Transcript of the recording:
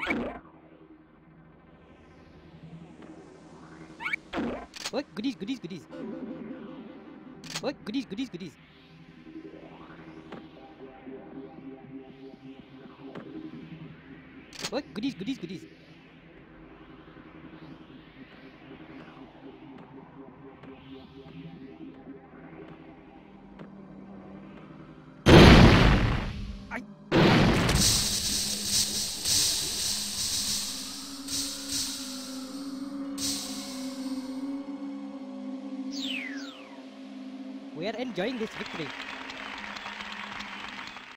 What goodies, goodies, goodies. What goodies, goodies, goodies. What goodies, goodies, goodies. I We are enjoying this victory.